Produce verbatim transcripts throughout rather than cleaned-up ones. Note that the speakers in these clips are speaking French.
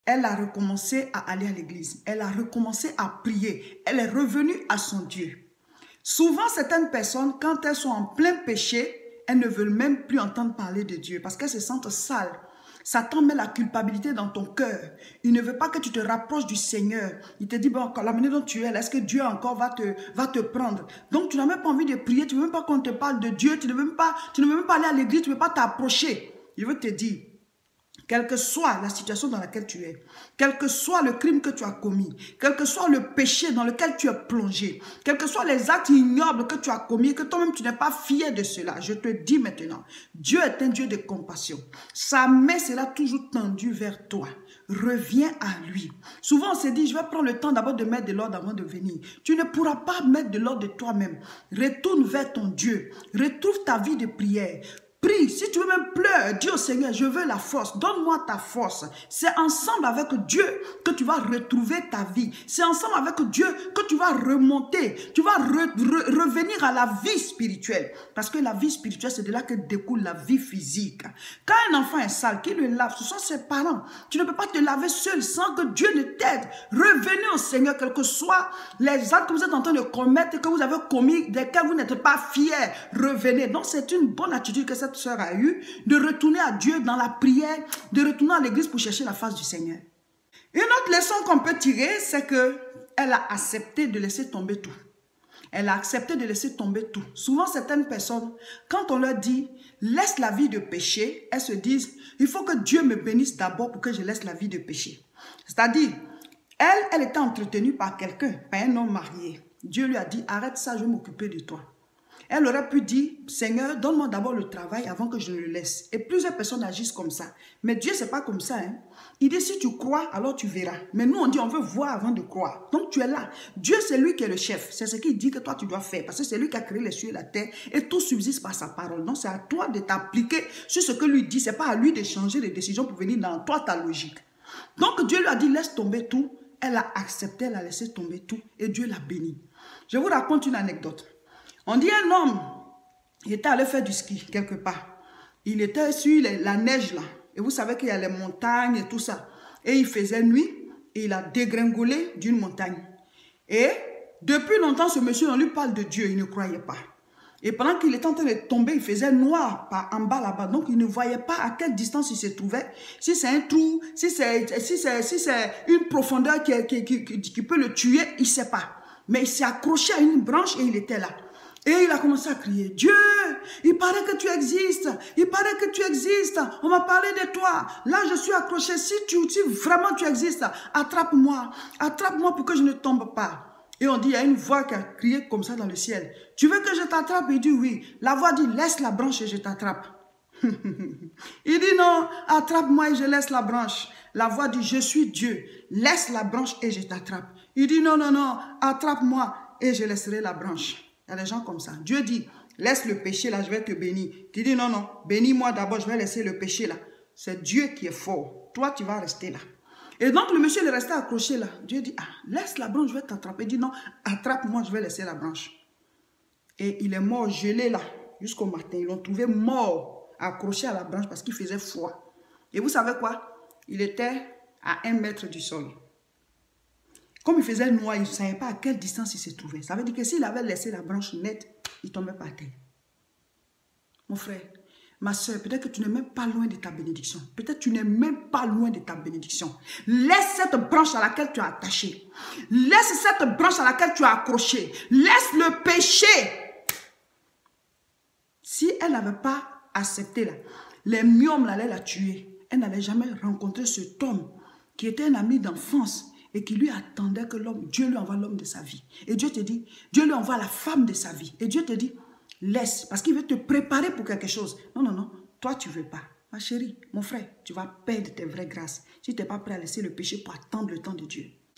Elle a recommencé à aller à l'église. Elle a recommencé à prier. Elle est revenue à son Dieu. Souvent, certaines personnes, quand elles sont en plein péché, elles ne veulent même plus entendre parler de Dieu parce qu'elles se sentent sales. Satan met la culpabilité dans ton cœur. Il ne veut pas que tu te rapproches du Seigneur. Il te dit, bon, la manière dont tu es, est-ce que Dieu encore va te, va te prendre? Donc, tu n'as même pas envie de prier. Tu ne veux même pas qu'on te parle de Dieu. Tu ne veux même pas, tu ne veux même pas aller à l'église. Tu ne veux pas t'approcher. Il veut te dire, quelle que soit la situation dans laquelle tu es, quel que soit le crime que tu as commis, quel que soit le péché dans lequel tu es plongé, quels que soient les actes ignobles que tu as commis, que toi-même tu n'es pas fier de cela, je te dis maintenant, Dieu est un Dieu de compassion. Sa main sera toujours tendue vers toi. Reviens à lui. Souvent on se dit, je vais prendre le temps d'abord de mettre de l'ordre avant de venir. Tu ne pourras pas mettre de l'ordre de toi-même. Retourne vers ton Dieu. Retrouve ta vie de prière. Prie, si tu veux même pleurer, dis au Seigneur, je veux la force, donne-moi ta force. C'est ensemble avec Dieu que tu vas retrouver ta vie. C'est ensemble avec Dieu que tu vas remonter, tu vas re, re, revenir à la vie spirituelle. Parce que la vie spirituelle, c'est de là que découle la vie physique. Quand un enfant est sale, qui le lave? Ce sont ses parents. Tu ne peux pas te laver seul sans que Dieu ne t'aide. Revenez au Seigneur, quels que soient les actes que vous êtes en train de commettre, que vous avez commis, desquels vous n'êtes pas fiers. Revenez. Donc c'est une bonne attitude que cette sœur a eu, de retourner à Dieu dans la prière, de retourner à l'église pour chercher la face du Seigneur. Une autre leçon qu'on peut tirer, c'est que elle a accepté de laisser tomber tout. Elle a accepté de laisser tomber tout. Souvent, certaines personnes, quand on leur dit, laisse la vie de péché, elles se disent, il faut que Dieu me bénisse d'abord pour que je laisse la vie de péché. C'est-à-dire, elle, elle était entretenue par quelqu'un, par un homme marié. Dieu lui a dit, arrête ça, je vais m'occuper de toi. Elle aurait pu dire, Seigneur, donne-moi d'abord le travail avant que je ne le laisse. Et plusieurs personnes agissent comme ça. Mais Dieu, ce n'est pas comme ça. Hein? Il dit, si tu crois, alors tu verras. Mais nous, on dit, on veut voir avant de croire. Donc, tu es là. Dieu, c'est lui qui est le chef. C'est ce qu'il dit que toi, tu dois faire. Parce que c'est lui qui a créé les cieux et la terre. Et tout subsiste par sa parole. Donc, c'est à toi de t'appliquer sur ce que lui dit. Ce n'est pas à lui de changer les décisions pour venir dans toi, ta logique. Donc, Dieu lui a dit, laisse tomber tout. Elle a accepté, elle a laissé tomber tout. Et Dieu l'a béni. Je vous raconte une anecdote. On dit un homme, il était allé faire du ski quelque part. Il était sur les, la neige là. Et vous savez qu'il y a les montagnes et tout ça. Et il faisait nuit et il a dégringolé d'une montagne. Et depuis longtemps, ce monsieur, on lui parle de Dieu, il ne croyait pas. Et pendant qu'il était en train de tomber, il faisait noir par en bas là-bas. Donc, il ne voyait pas à quelle distance il se trouvait. Si c'est un trou, si c'est si si une profondeur qui, qui, qui, qui, qui peut le tuer, il ne sait pas. Mais il s'est accroché à une branche et il était là. Et il a commencé à crier, Dieu, il paraît que tu existes, il paraît que tu existes, on m'a parlé de toi, là je suis accroché, si, tu, si vraiment tu existes, attrape-moi, attrape-moi pour que je ne tombe pas. Et on dit, il y a une voix qui a crié comme ça dans le ciel, tu veux que je t'attrape? Il dit oui, la voix dit, laisse la branche et je t'attrape. Il dit non, attrape-moi et je laisse la branche. La voix dit, je suis Dieu, laisse la branche et je t'attrape. Il dit non, non, non, attrape-moi et je laisserai la branche. Il y a des gens comme ça. Dieu dit, laisse le péché là, je vais te bénir. Tu dis non, non, bénis-moi d'abord, je vais laisser le péché là. C'est Dieu qui est fort. Toi, tu vas rester là. Et donc, le monsieur, il est resté accroché là. Dieu dit, ah, laisse la branche, je vais t'attraper. Il dit non, attrape-moi, je vais laisser la branche. Et il est mort gelé là, jusqu'au matin. Ils l'ont trouvé mort, accroché à la branche parce qu'il faisait froid. Et vous savez quoi? Il était à un mètre du sol. Comme il faisait noir, il ne savait pas à quelle distance il se trouvait. Ça veut dire que s'il avait laissé la branche nette, il ne tombait pas à terre. Mon frère, ma soeur, peut-être que tu n'es même pas loin de ta bénédiction. Peut-être que tu n'es même pas loin de ta bénédiction. Laisse cette branche à laquelle tu as attaché. Laisse cette branche à laquelle tu as accroché. Laisse le péché. Si elle n'avait pas accepté, là, les myomes allaient la tuer. Elle n'allait jamais rencontrer cet homme qui était un ami d'enfance. Et qui lui attendait que l'homme, Dieu lui envoie l'homme de sa vie. Et Dieu te dit, Dieu lui envoie la femme de sa vie. Et Dieu te dit, laisse, parce qu'il veut te préparer pour quelque chose. Non, non, non, toi tu ne veux pas. Ma chérie, mon frère, tu vas perdre tes vraies grâces si tu n'es pas prêt à laisser le péché pour attendre le temps de Dieu.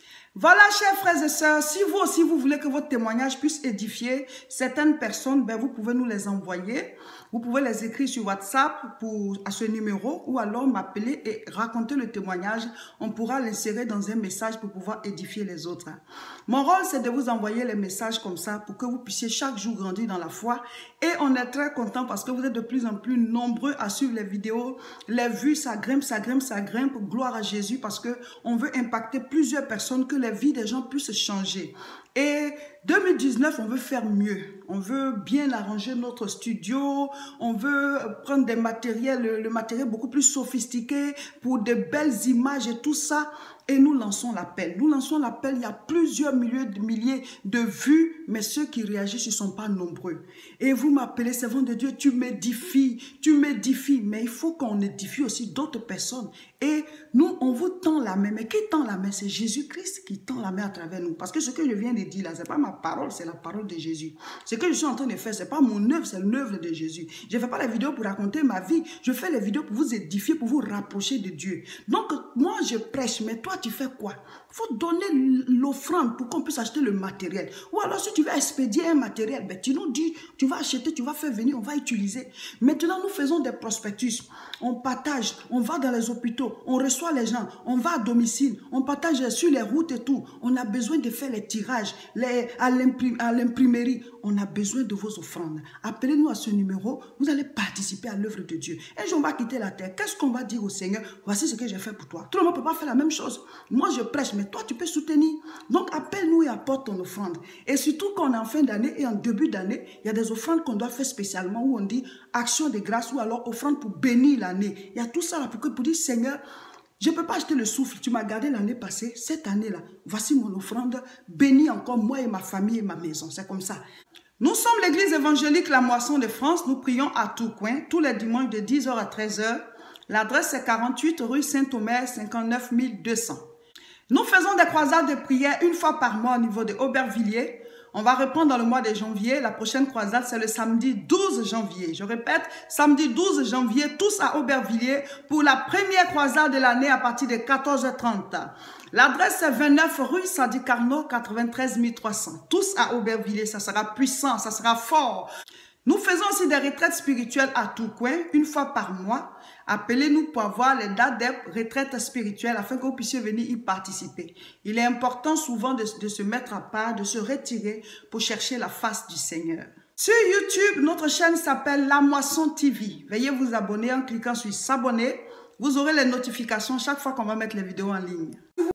Voilà, chers frères et sœurs, si vous aussi vous voulez que votre témoignage puisse édifier certaines personnes, ben vous pouvez nous les envoyer. Vous pouvez les écrire sur WhatsApp pour, à ce numéro ou alors m'appeler et raconter le témoignage. On pourra l'insérer dans un message pour pouvoir édifier les autres. Mon rôle, c'est de vous envoyer les messages comme ça pour que vous puissiez chaque jour grandir dans la foi. Et on est très content parce que vous êtes de plus en plus nombreux à suivre les vidéos. Les vues, ça grimpe, ça grimpe, ça grimpe. Gloire à Jésus parce qu'on veut impacter plusieurs personnes, que les vies des gens puissent changer. Et deux mille dix-neuf, on veut faire mieux. On veut bien arranger notre studio. On veut prendre des matériels, le, le matériel beaucoup plus sophistiqué pour de belles images et tout ça. Et nous lançons l'appel. Nous lançons l'appel. Il y a plusieurs milliers de milliers de vues, mais ceux qui réagissent ne sont pas nombreux. Et vous m'appelez, servant de Dieu, tu m'édifies, tu m'édifies. Mais il faut qu'on édifie aussi d'autres personnes. Et nous, on vous tend la main. Mais qui tend la main? C'est Jésus-Christ qui tend la main à travers nous. Parce que ce que je viens de dire là, ce n'est pas ma parole, c'est la parole de Jésus. Ce que je suis en train de faire, ce n'est pas mon œuvre, c'est l'œuvre de Jésus. Je ne fais pas la vidéo pour raconter ma vie. Je fais les vidéos pour vous édifier, pour vous rapprocher de Dieu. Donc, moi, je prêche, mais toi, tu fais quoi? Il faut donner l'offrande pour qu'on puisse acheter le matériel. Ou alors, si tu veux expédier un matériel, ben, tu nous dis, tu vas acheter, tu vas faire venir, on va utiliser. Maintenant, nous faisons des prospectus. On partage, on va dans les hôpitaux, on reçoit les gens, on va à domicile, on partage sur les routes et tout. On a besoin de faire les tirages les, à l'imprimerie. On a besoin de vos offrandes. Appelez-nous à ce numéro, vous allez participer à l'œuvre de Dieu. Un jour, on va quitter la terre. Qu'est-ce qu'on va dire au Seigneur? Voici ce que j'ai fait pour toi. Tout le monde ne peut pas faire la même chose. Moi, je prêche, mais toi, tu peux soutenir. Donc, appelle-nous et apporte ton offrande. Et surtout, quand on est en fin d'année et en début d'année, il y a des offrandes qu'on doit faire spécialement où on dit action de grâce ou alors offrande pour bénir l'année. Il y a tout ça là pour, que, pour dire, Seigneur, je ne peux pas acheter le souffle. Tu m'as gardé l'année passée. Cette année-là, voici mon offrande. Bénis encore moi et ma famille et ma maison. C'est comme ça. Nous sommes l'église évangélique La Moisson de France. Nous prions à Tourcoing tous les dimanches de dix heures à treize heures. L'adresse est quarante-huit rue Saint-Omer, cinquante-neuf mille deux cents. Nous faisons des croisades de prière une fois par mois au niveau de Aubervilliers. On va reprendre dans le mois de janvier. La prochaine croisade, c'est le samedi douze janvier. Je répète, samedi douze janvier, tous à Aubervilliers pour la première croisade de l'année à partir de quatorze heures trente. L'adresse est vingt-neuf rue Sadi Carnot, quatre-vingt-treize mille trois cents. Tous à Aubervilliers, ça sera puissant, ça sera fort. Nous faisons aussi des retraites spirituelles à Tourcoing, une fois par mois. Appelez-nous pour avoir les dates des retraites spirituelles afin que vous puissiez venir y participer. Il est important souvent de, de se mettre à part, de se retirer pour chercher la face du Seigneur. Sur YouTube, notre chaîne s'appelle La Moisson T V. Veuillez vous abonner en cliquant sur s'abonner. Vous aurez les notifications chaque fois qu'on va mettre les vidéos en ligne.